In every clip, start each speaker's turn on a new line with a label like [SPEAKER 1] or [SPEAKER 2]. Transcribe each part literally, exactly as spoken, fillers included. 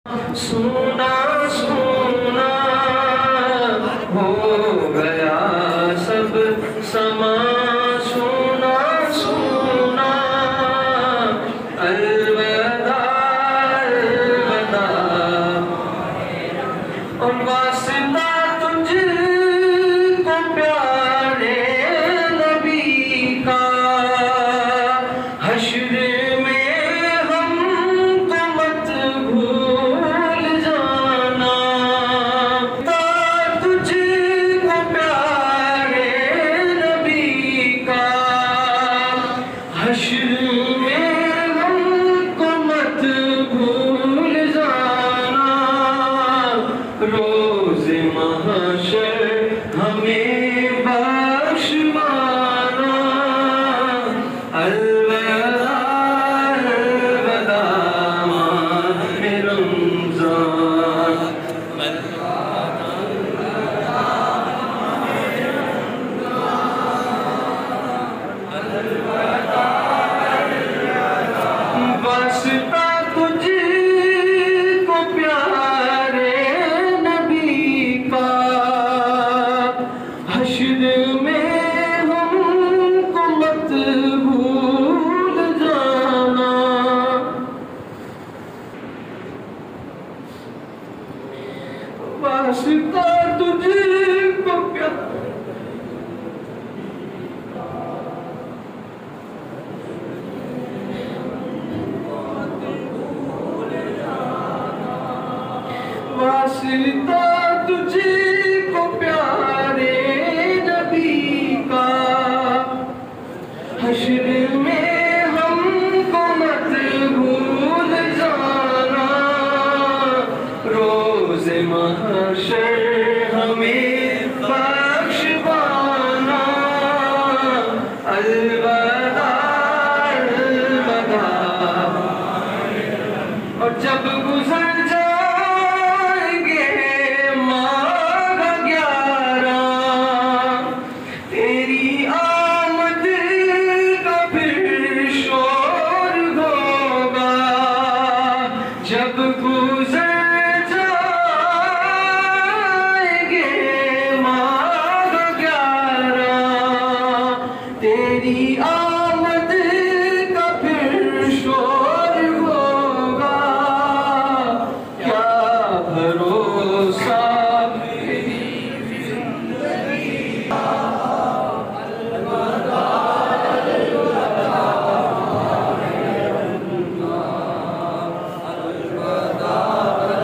[SPEAKER 1] सुना सुना हो गया सब समा, सुना सुना अलविदा अलविदा। और वास्ता तुझको प्यारे नबी का, हश्र रोज़े महशर हमें बख्शवाना, अलविदा अलविदा माह रमज़ान। वास्ता तुझको प्यारे नबी का, हश्र में हमको मत भूल जाना। वास्ता तुझको प्यारे वास्ता तुझको प्यारे नबी का, हश्र में हमको मत भूल जाना। रोज़े महशर हमें बख्शवाना, अलविदा अलविदा। और जब गुज़र जब गुज़र जाएंगे माह ग्यारह, तेरी आमद का फिर शोर होगा। क्या भरोसा मेरी जिंदगी का, अलविदा अलविदा।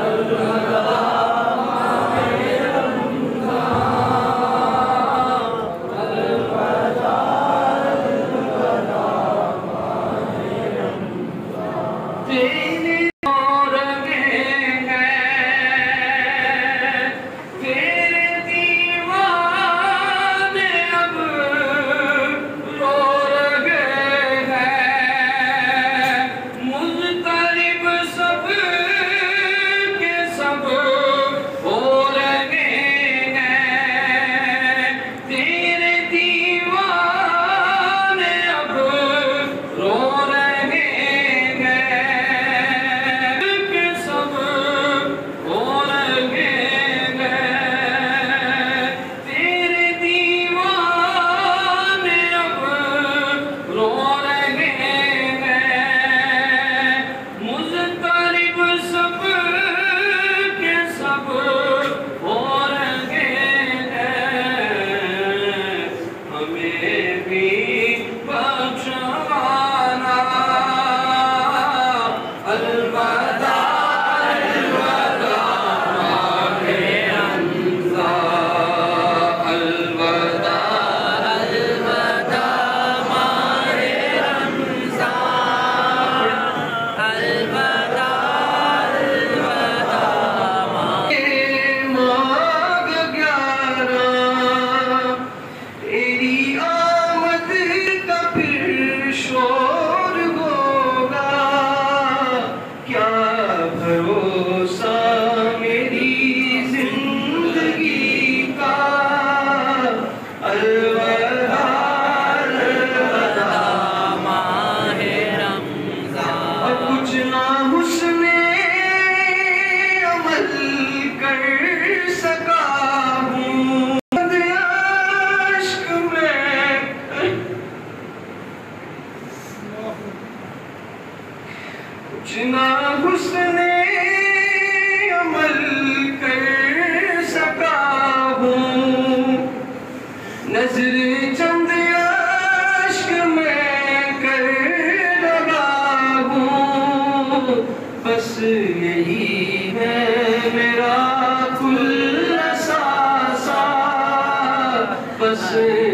[SPEAKER 1] से